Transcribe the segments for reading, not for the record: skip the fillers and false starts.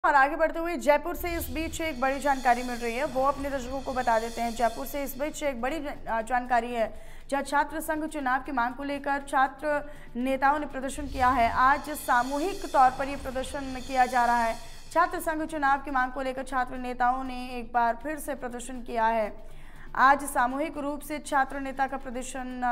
और आगे बढ़ते हुए जयपुर से इस बीच एक बड़ी जानकारी मिल रही है, वो अपने दर्शकों को बता देते हैं। जयपुर से इस बीच एक बड़ी जानकारी है, जहां छात्र संघ चुनाव की मांग को लेकर छात्र नेताओं ने प्रदर्शन किया है। आज सामूहिक तौर पर यह प्रदर्शन किया जा रहा है। छात्र संघ चुनाव की मांग को लेकर छात्र नेताओं ने एक बार फिर से प्रदर्शन किया है। आज सामूहिक रूप से छात्र नेता का प्रदर्शन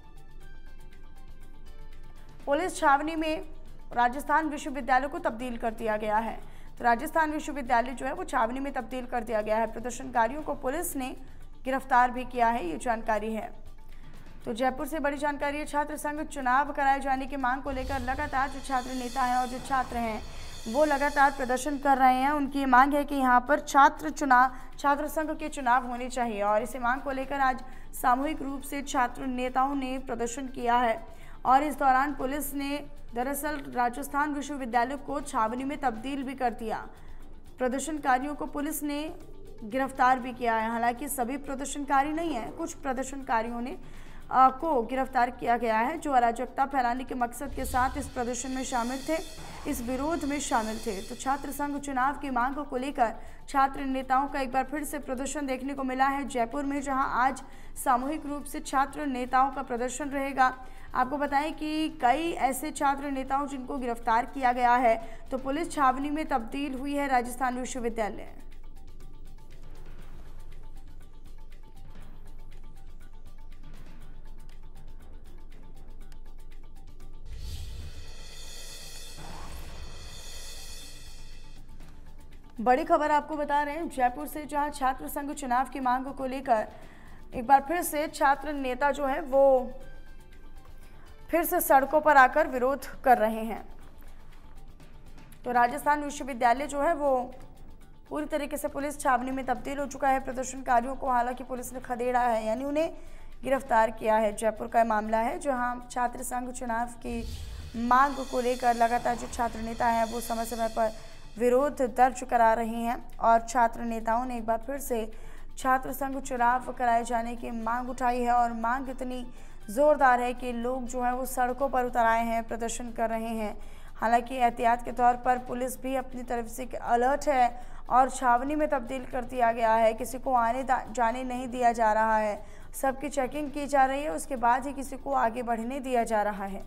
पुलिस छावनी में राजस्थान विश्वविद्यालय को तब्दील कर दिया गया है। तो राजस्थान विश्वविद्यालय जो है वो छावनी में तब्दील कर दिया गया है। प्रदर्शनकारियों को पुलिस ने गिरफ्तार भी किया है, ये जानकारी है। तो जयपुर से बड़ी जानकारी है। छात्र संघ चुनाव कराए जाने की मांग को लेकर लगातार जो छात्र नेता हैं और जो छात्र हैं वो लगातार प्रदर्शन कर रहे हैं। उनकी ये मांग है कि यहाँ पर छात्र संघ के चुनाव होने चाहिए और इसी मांग को लेकर आज सामूहिक रूप से छात्र नेताओं ने प्रदर्शन किया है। और इस दौरान पुलिस ने दरअसल राजस्थान विश्वविद्यालय को छावनी में तब्दील भी कर दिया। प्रदर्शनकारियों को पुलिस ने गिरफ्तार भी किया है। हालांकि सभी प्रदर्शनकारी नहीं है, कुछ प्रदर्शनकारियों ने को गिरफ्तार किया गया है जो अराजकता फैलाने के मकसद के साथ इस प्रदर्शन में शामिल थे, इस विरोध में शामिल थे। तो छात्र संघ चुनाव की मांग को लेकर छात्र नेताओं का एक बार फिर से प्रदर्शन देखने को मिला है जयपुर में, जहां आज सामूहिक रूप से छात्र नेताओं का प्रदर्शन रहेगा। आपको बताएं कि कई ऐसे छात्र नेताओं जिनको गिरफ्तार किया गया है, तो पुलिस छावनी में तब्दील हुई है राजस्थान विश्वविद्यालय। बड़ी खबर आपको बता रहे हैं जयपुर से, जहां छात्र संघ चुनाव की मांग को लेकर एक बार फिर से छात्र नेता जो है वो फिर से सड़कों पर आकर विरोध कर रहे हैं। तो राजस्थान विश्वविद्यालय जो है वो पूरी तरीके से पुलिस छावनी में तब्दील हो चुका है। प्रदर्शनकारियों को हालांकि पुलिस ने खदेड़ा है, यानी उन्हें गिरफ्तार किया है। जयपुर का मामला है जहां छात्र संघ चुनाव की मांग को लेकर लगातार जो छात्र नेता हैं वो समय समय पर विरोध दर्ज करा रहे हैं और छात्र नेताओं ने एक बार फिर से छात्र संघ चुनाव कराए जाने की मांग उठाई है। और मांग इतनी ज़ोरदार है कि लोग जो है वो सड़कों पर उतर आए हैं, प्रदर्शन कर रहे हैं। हालांकि एहतियात के तौर पर पुलिस भी अपनी तरफ से अलर्ट है और छावनी में तब्दील कर दिया गया है। किसी को आने जाने नहीं दिया जा रहा है, सबकी चेकिंग की जा रही है, उसके बाद ही किसी को आगे बढ़ने दिया जा रहा है।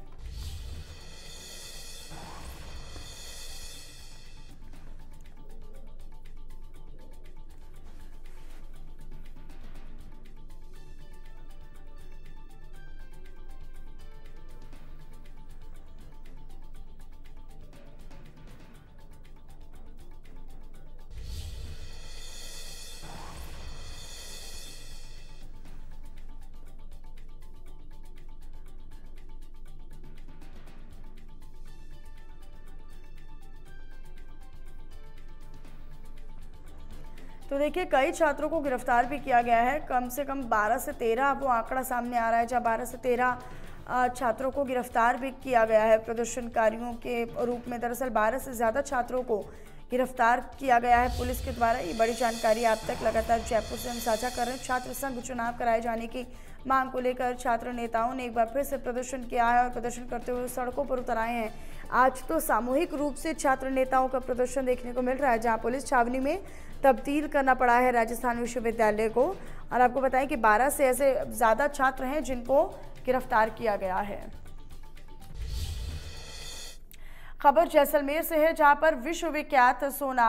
तो देखिए कई छात्रों को गिरफ्तार भी किया गया है। कम से कम 12 से 13 वो आंकड़ा सामने आ रहा है, जहाँ 12 से 13 छात्रों को गिरफ्तार भी किया गया है प्रदर्शनकारियों के रूप में। दरअसल 12 से ज़्यादा छात्रों को गिरफ्तार किया गया है पुलिस के द्वारा। ये बड़ी जानकारी आप तक लगातार जयपुर से हम साझा कर रहे हैं। छात्र संघ चुनाव कराए जाने की मांग को लेकर छात्र नेताओं ने एक बार फिर से प्रदर्शन किया है और प्रदर्शन करते हुए सड़कों पर उतर आए हैं। आज तो सामूहिक रूप से छात्र नेताओं का प्रदर्शन देखने को मिल रहा है, जहां पुलिस छावनी में तब्दील करना पड़ा है राजस्थान विश्वविद्यालय को। और आपको बताएं कि 12 से ऐसे ज़्यादा छात्र हैं जिनको गिरफ्तार किया गया है। खबर जैसलमेर से है, जहां पर विश्वविख्यात सोना